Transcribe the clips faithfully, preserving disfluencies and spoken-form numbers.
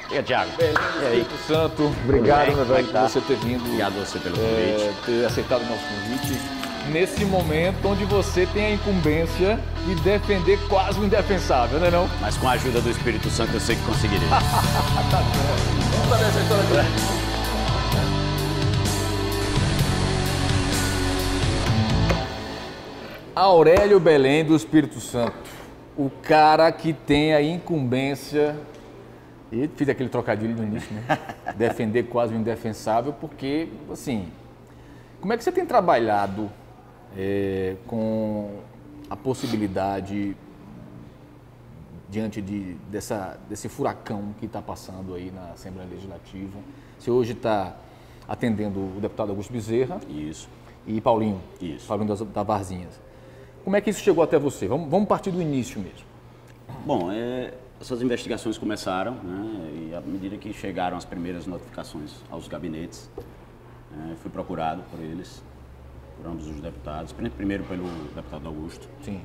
E aí, Thiago? Belém, e aí? Espírito Santo, obrigado, meu velho, tá? por você ter vindo. Obrigado a você pelo convite. É, ter aceitado o nosso convite. Nesse momento onde você tem a incumbência de defender quase o indefensável, não é não? Mas com a ajuda do Espírito Santo eu sei que conseguirei. Tá certo. Vamos saber essa história aqui. Aurélio Belém do Espírito Santo, o cara que tem a incumbência, e fiz aquele trocadilho no início, né? Defender quase o indefensável, porque, assim, como é que você tem trabalhado é, com a possibilidade, diante de, dessa, desse furacão que está passando aí na Assembleia Legislativa? Você hoje está atendendo o deputado Augusto Bezerra. Isso. E Paulinho. Isso. Paulinho das, da Varzinhas. Como é que isso chegou até você? Vamos, vamos partir do início mesmo. Bom, é, essas investigações começaram, né, e à medida que chegaram as primeiras notificações aos gabinetes, é, fui procurado por eles, por ambos os deputados, primeiro pelo deputado Augusto. Sim.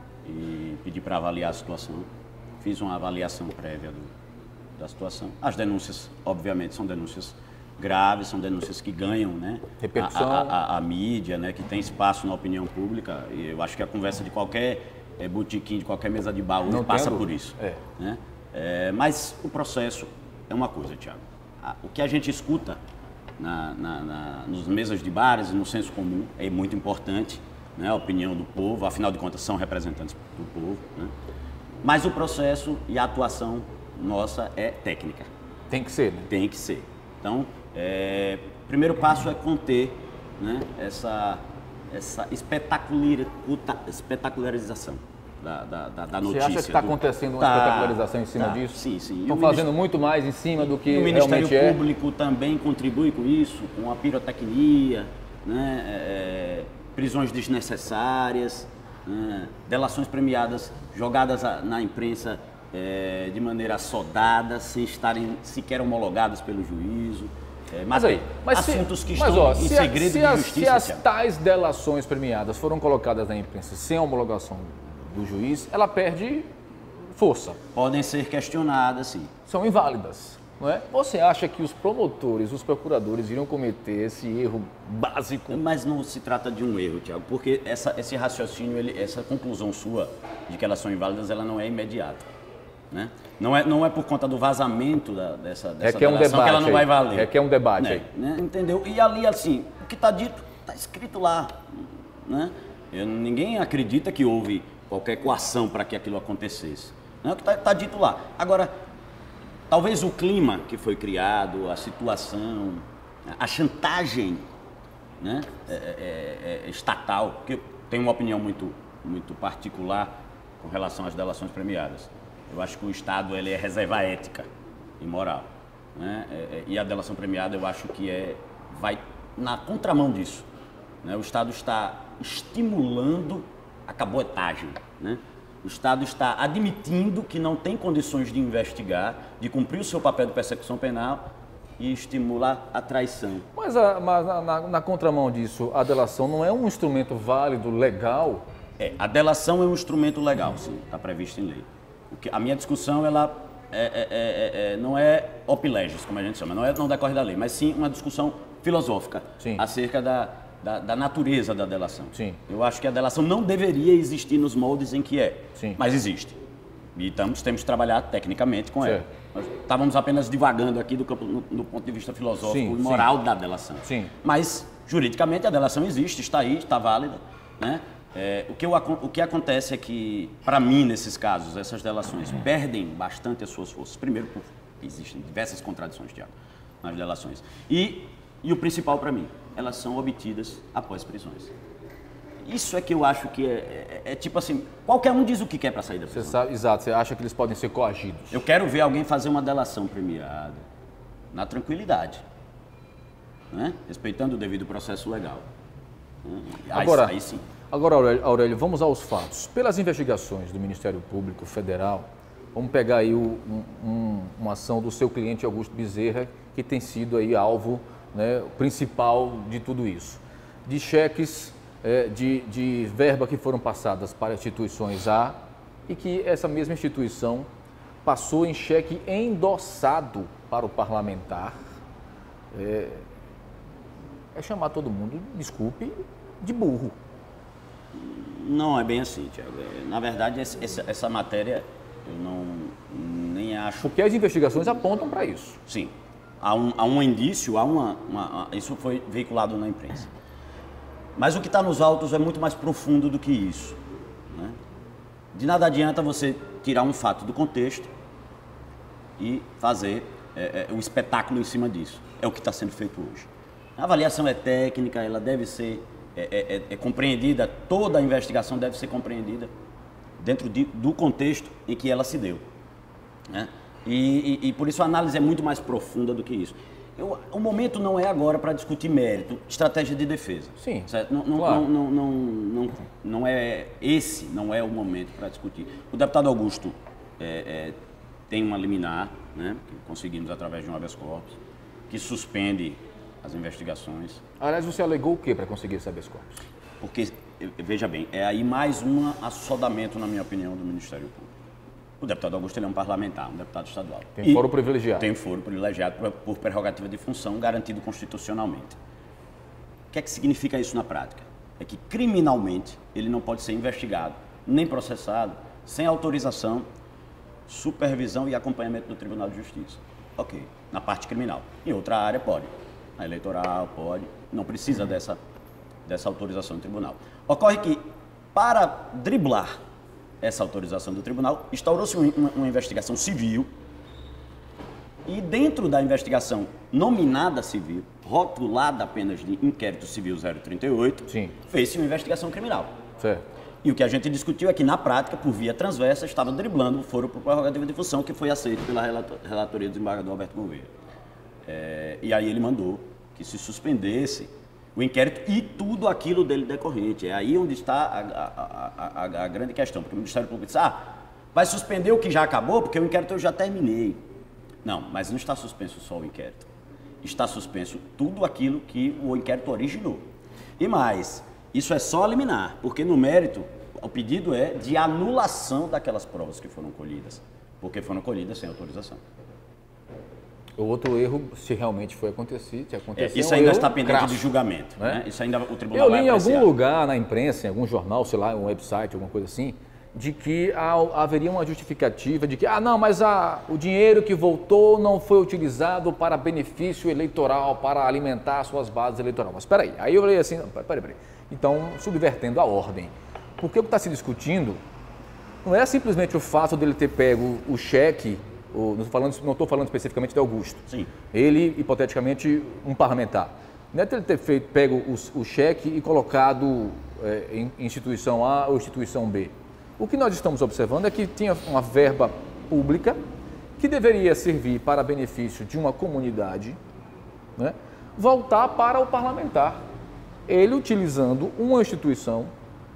E pedi para avaliar a situação. Fiz uma avaliação prévia do, da situação. As denúncias, obviamente, são denúncias graves, são denúncias que ganham, né, repercussão, a, a, a, a mídia, né, que tem espaço na opinião pública. E eu acho que a conversa de qualquer é, botequim, de qualquer mesa de bar hoje Não passa tendo, por isso. É. Né? É, mas o processo é uma coisa, Thiago. O que a gente escuta na, na, na, nos mesas de bares e no senso comum é muito importante, né, a opinião do povo, afinal de contas são representantes do povo, né? Mas o processo e a atuação nossa é técnica. Tem que ser, né? Tem que ser. Então, é, o primeiro passo é conter, né, essa, essa espetacular, espetacularização da, da, da notícia. Você acha que está do... acontecendo uma tá, espetacularização em cima tá, disso? Sim, sim. Estão fazendo muito mais em cima do que e o Ministério realmente é? Público também contribui com isso, com a pirotecnia, né, é, prisões desnecessárias, né, delações premiadas jogadas na imprensa é, de maneira assodada, sem estarem sequer homologadas pelo juízo. É, mas aí, mas assuntos se, que estão mas, ó, em segredo se de as, justiça. Se as Thiago. tais delações premiadas foram colocadas na imprensa sem homologação do juiz, ela perde força. Podem ser questionadas, sim. São inválidas, não é? Você acha que os promotores, os procuradores iriam cometer esse erro básico? Mas não se trata de um erro, Thiago, porque essa, esse raciocínio, ele, essa conclusão sua de que elas são inválidas, ela não é imediata. Né? Não, é, não é por conta do vazamento da, dessa, dessa é que é um delação debate, que ela não vai valer. É que é um debate. Né? Aí. Né? Entendeu? E ali, assim, o que está dito, está escrito lá. Né? Eu, ninguém acredita que houve qualquer coação para que aquilo acontecesse. Né? O que está tá dito lá. Agora, talvez o clima que foi criado, a situação, a chantagem, né, é, é, é estatal, porque eu tenho uma opinião muito, muito particular com relação às delações premiadas. Eu acho que o Estado ele é reserva ética e moral, né? É, é, e a delação premiada eu acho que é, vai na contramão disso, né? O Estado está estimulando a caboetagem, né? O Estado está admitindo que não tem condições de investigar, de cumprir o seu papel de persecução penal e estimular a traição. Mas, a, mas na, na, na contramão disso, a delação não é um instrumento válido, legal? É, a delação é um instrumento legal, sim, está previsto em lei. A minha discussão, ela é, é, é, é, não é op legis, como a gente chama, não, é, não decorre da lei, mas sim uma discussão filosófica sim. acerca da, da, da natureza da delação. Sim. Eu acho que a delação não deveria existir nos moldes em que é, sim. mas existe. E estamos, temos que trabalhar tecnicamente com certo. ela. Nós estávamos apenas divagando aqui do, campo, no, do ponto de vista filosófico sim, e moral sim. da delação. Sim. Mas, juridicamente, a delação existe, está aí, está válida, né? É, o, que eu, o que acontece é que, para mim, nesses casos, essas delações perdem bastante as suas forças. Primeiro, porque existem diversas contradições, Thiago, nas delações. E, e o principal para mim, elas são obtidas após prisões. Isso é que eu acho que é, é, é tipo assim, qualquer um diz o que quer para sair da prisão. Você sabe, exato, você acha que eles podem ser coagidos. Eu quero ver alguém fazer uma delação premiada, na tranquilidade, né? Respeitando o devido processo legal. Agora, aí, aí sim. Agora, Aurélio, vamos aos fatos. Pelas investigações do Ministério Público Federal, vamos pegar aí o, um, uma ação do seu cliente Augusto Bezerra, que tem sido aí alvo, né, principal de tudo isso. De cheques, é, de, de verba que foram passadas para instituições A e que essa mesma instituição passou em cheque endossado para o parlamentar, é, é chamar todo mundo, desculpe, de burro. Não é bem assim, Tiago. Na verdade, essa, essa matéria eu não nem acho... Porque as investigações apontam para isso. Sim. Há um, há um indício, há uma, uma... Isso foi veiculado na imprensa. Mas o que está nos autos é muito mais profundo do que isso, né? De nada adianta você tirar um fato do contexto e fazer é, é, um espetáculo em cima disso. É o que está sendo feito hoje. A avaliação é técnica, ela deve ser é, é, é compreendida, toda a investigação deve ser compreendida dentro de, do contexto em que ela se deu, né? E, e, e por isso a análise é muito mais profunda do que isso. Eu, o momento não é agora para discutir mérito, estratégia de defesa. Sim, certo? Não, não, claro. não, não, não, não, não é esse, não é o momento para discutir. O deputado Augusto é, é, tem uma liminar, né, que conseguimos através de um habeas corpus, que suspende as investigações. Aliás, você alegou o que para conseguir esse habeas corpus? Porque, veja bem, é aí mais um assodamento, na minha opinião, do Ministério Público. O deputado Augusto ele é um parlamentar, um deputado estadual. Tem foro privilegiado. Tem foro privilegiado por, por prerrogativa de função garantido constitucionalmente. O que é que significa isso na prática? É que criminalmente ele não pode ser investigado, nem processado, sem autorização, supervisão e acompanhamento do Tribunal de Justiça. Ok, na parte criminal. Em outra área pode. Na eleitoral pode, não precisa dessa, dessa autorização do tribunal. Ocorre que, para driblar essa autorização do tribunal, instaurou-se uma, uma investigação civil e dentro da investigação nominada civil, rotulada apenas de inquérito civil zero trinta e oito, fez-se uma investigação criminal. Certo. E o que a gente discutiu é que, na prática, por via transversa, estava driblando o foro por prerrogativa de função que foi aceito pela relatoria do desembargador Alberto Gouveia. É, e aí ele mandou que se suspendesse o inquérito e tudo aquilo dele decorrente. É aí onde está a, a, a, a grande questão, porque o Ministério Público disse, ah, vai suspender o que já acabou, porque o inquérito eu já terminei. Não, mas não está suspenso só o inquérito. Está suspenso tudo aquilo que o inquérito originou. E mais, isso é só liminar, porque no mérito, o pedido é de anulação daquelas provas que foram colhidas, porque foram colhidas sem autorização. O outro erro, se realmente foi acontecer, se acontecer, é, isso ainda é um está pendente crasso, de julgamento, né? Né? Isso ainda o tribunal Eu vai li em apreciar. algum lugar na imprensa, em algum jornal, sei lá, um website, alguma coisa assim, de que há, haveria uma justificativa de que, ah, não, mas a, o dinheiro que voltou não foi utilizado para benefício eleitoral, para alimentar suas bases eleitorais. Mas espera aí, aí eu falei assim, não, peraí, peraí. Então, subvertendo a ordem. Porque o que está se discutindo não é simplesmente o fato dele ter pego o cheque. O, não estou falando, não estou falando especificamente de Augusto. Sim. Ele, hipoteticamente, um parlamentar. Não é ele ter feito, pego o, o cheque e colocado é, em instituição A ou instituição B. O que nós estamos observando é que tinha uma verba pública que deveria servir para benefício de uma comunidade, né, voltar para o parlamentar. Ele, utilizando uma instituição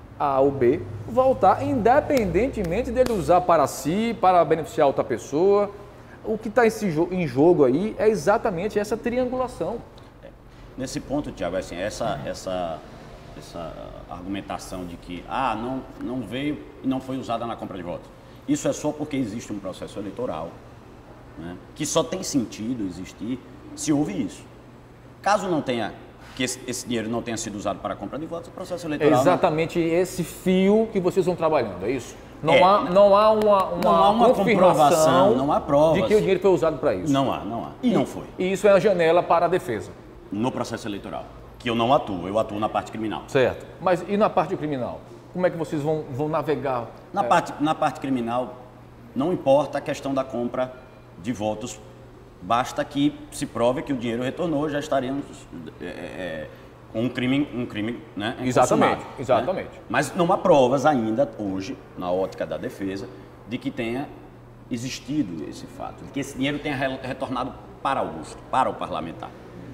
A ou B, voltar independentemente dele usar para si, para beneficiar outra pessoa. O que está em jogo aí é exatamente essa triangulação. É. Nesse ponto, Tiago, assim, essa, essa, essa argumentação de que ah, não, não veio e não foi usada na compra de votos, isso é só porque existe um processo eleitoral, né, que só tem sentido existir se houve isso. Caso não tenha que esse, esse dinheiro não tenha sido usado para a compra de votos, o processo eleitoral... É exatamente não... esse fio que vocês vão trabalhando, é isso? Não, é, há, não há uma, uma, não há uma confirmação não há provas de que o dinheiro foi usado para isso. Não há, não há. E, e não foi. E isso é a janela para a defesa. No processo eleitoral, que eu não atuo, eu atuo na parte criminal. Certo. Mas e na parte criminal? Como é que vocês vão, vão navegar? Na, é... parte, na parte criminal, não importa a questão da compra de votos, basta que se prove que o dinheiro retornou, já estaríamos... É, é, com um crime, um crime, né, exatamente, exatamente. Né? Mas não há provas ainda, hoje, na ótica da defesa, de que tenha existido esse fato, de que esse dinheiro tenha retornado para Augusto, para o parlamentar.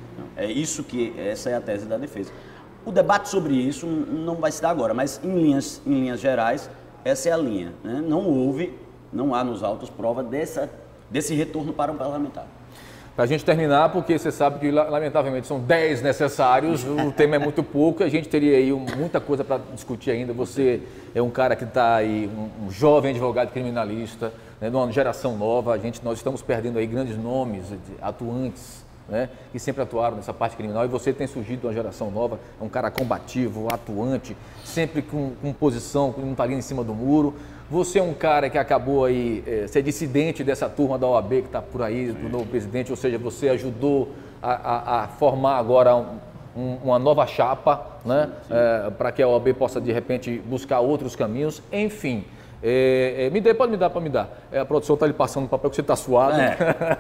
É isso que, essa é a tese da defesa. O debate sobre isso não vai se dar agora, mas em linhas, em linhas gerais, essa é a linha. Né? Não houve, não há nos autos prova dessa, desse retorno para o parlamentar. Para a gente terminar, porque você sabe que, lamentavelmente, são dez necessários, o tema é muito pouco, a gente teria aí muita coisa para discutir ainda. Você é um cara que está aí, um, um jovem advogado criminalista, né, de uma geração nova. A gente, nós estamos perdendo aí grandes nomes, atuantes, né, que sempre atuaram nessa parte criminal, e você tem surgido de uma geração nova, é um cara combativo, atuante, sempre com, com posição, que não está ali em cima do muro. Você é um cara que acabou aí, é, ser dissidente dessa turma da O A B que está por aí, do novo presidente, ou seja, você ajudou a, a, a formar agora um, um, uma nova chapa, né, é, para que a O A B possa, de repente, buscar outros caminhos, enfim. É, é, me dê, pode me dar, pode me dar. É, a produção está lhe passando o papel que você está suado. É.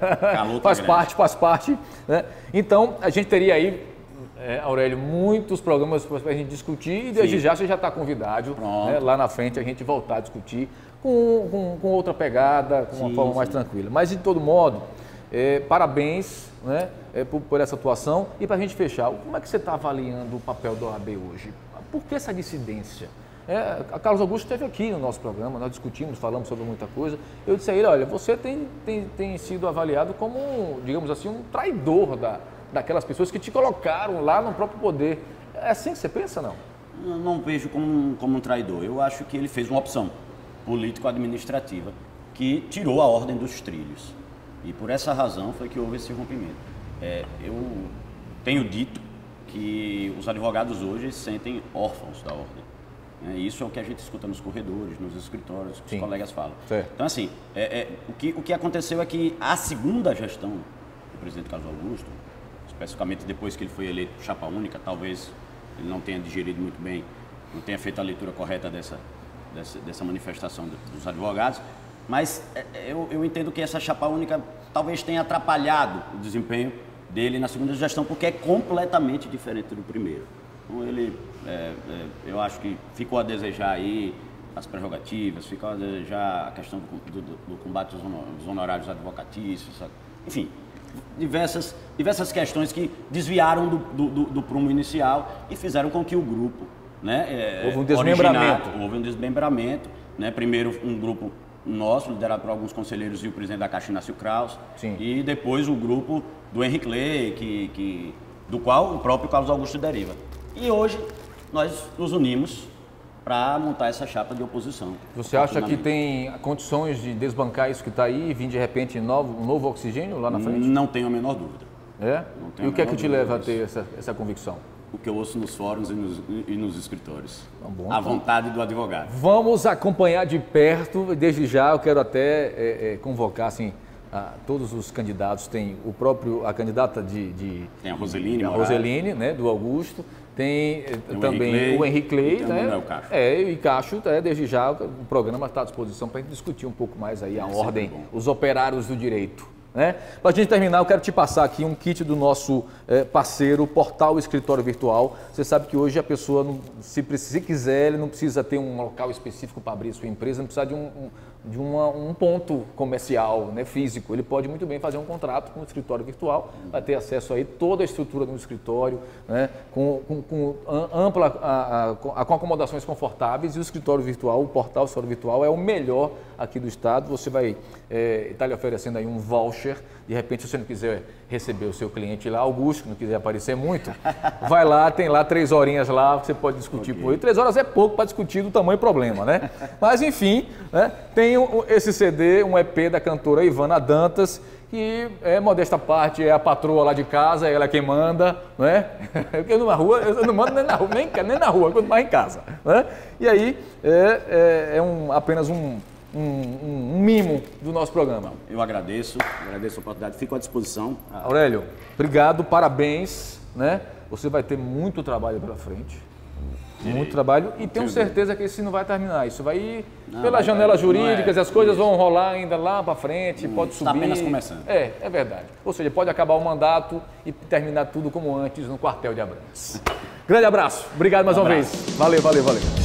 Faz parte, faz parte. Né? Então, a gente teria aí, é, Aurélio, muitos programas para a gente discutir, e desde Sim. já você já está convidado, né, lá na frente a gente voltar a discutir com, com, com outra pegada, com uma sim, forma sim. mais tranquila. Mas, de todo modo, é, parabéns, né, é, por, por essa atuação. E para a gente fechar, como é que você está avaliando o papel da O A B hoje? Por que essa dissidência? É, a Carlos Augusto esteve aqui no nosso programa, nós discutimos, falamos sobre muita coisa. Eu disse a ele, olha, você tem, tem, tem sido avaliado como, digamos assim, um traidor da, daquelas pessoas que te colocaram lá no próprio poder. É assim que você pensa, não? Eu não vejo como, como um traidor. Eu acho que ele fez uma opção político-administrativa que tirou a ordem dos trilhos. E por essa razão foi que houve esse rompimento. É, eu tenho dito que os advogados hoje se sentem órfãos da ordem. É, isso é o que a gente escuta nos corredores, nos escritórios, que Sim. os colegas falam. Certo. Então, assim, é, é, o, que, o que aconteceu é que a segunda gestão do presidente Carlos Augusto, especificamente depois que ele foi eleito chapa única, talvez ele não tenha digerido muito bem, não tenha feito a leitura correta dessa, dessa, dessa manifestação dos advogados, mas é, eu, eu entendo que essa chapa única talvez tenha atrapalhado o desempenho dele na segunda gestão, porque é completamente diferente do primeiro. Então, ele, é, é, eu acho que ficou a desejar aí as prerrogativas, ficou a desejar a questão do, do, do combate aos honorários advocatícios, enfim, diversas, diversas questões que desviaram do, do, do, do prumo inicial e fizeram com que o grupo, né, é, houve um desmembramento. Houve um desmembramento, né, primeiro um grupo nosso, liderado por alguns conselheiros e o presidente da Caixa, Inácio Kraus, Sim. e depois o grupo do Henrique Clay, que, que, do qual o próprio Carlos Augusto deriva. E hoje nós nos unimos para montar essa chapa de oposição. Você acha que tem condições de desbancar isso que está aí e vir de repente novo, um novo oxigênio lá na frente? Não tenho a menor dúvida. É? E o que é que te leva a ter essa, essa convicção? O que eu ouço nos fóruns e nos, e nos escritórios. Tá bom, a então. vontade do advogado. Vamos acompanhar de perto. Desde já eu quero até é, é, convocar assim, a todos os candidatos. Tem o próprio, a candidata de... de tem a Roseline, a Roseline, né, do Augusto. Tem, tem também o Henrique Clay, o né? O Cacho. É, e Cacho, é, desde já o programa está à disposição para a gente discutir um pouco mais aí a é ordem, os operários do direito. Né? Para a gente terminar, eu quero te passar aqui um kit do nosso é, parceiro, Portal Escritório Virtual. Você sabe que hoje a pessoa, não, se, se quiser, ele não precisa ter um local específico para abrir sua empresa, não precisa de um, um, de uma, um ponto comercial, né, físico. Ele pode muito bem fazer um contrato com o escritório virtual, vai ter acesso aí toda a estrutura do escritório, né, com, com, com ampla, a, a, com acomodações confortáveis, e o escritório virtual, o Portal Escritório Virtual é o melhor aqui do estado. Você vai é, estar lhe oferecendo aí um voucher. De repente, se você não quiser receber o seu cliente lá, Augusto, que não quiser aparecer muito, vai lá, tem lá três horinhas lá, você pode discutir okay. por aí. Três horas é pouco para discutir do tamanho problema, né? Mas, enfim, né, tem esse C D, um E P da cantora Ivana Dantas, que é, modesta parte, é a patroa lá de casa, ela é quem manda, né? Eu na rua, eu não mando nem na rua, nem, nem na rua, quanto mais em casa, né? E aí, é, é, é um, apenas um... Um, um, um mimo do nosso programa. Eu agradeço, agradeço a oportunidade, fico à disposição. Aurélio, obrigado, parabéns, né? Você vai ter muito trabalho pela frente, muito trabalho, e tenho certeza que isso não vai terminar, isso vai ir não, pelas janelas jurídicas, é, as coisas isso. vão rolar ainda lá para frente, hum, pode subir. Está apenas começando. É, é verdade. Ou seja, pode acabar o mandato e terminar tudo como antes no quartel de Abrantes. Grande abraço, obrigado mais um uma abraço. vez. Valeu, valeu, valeu.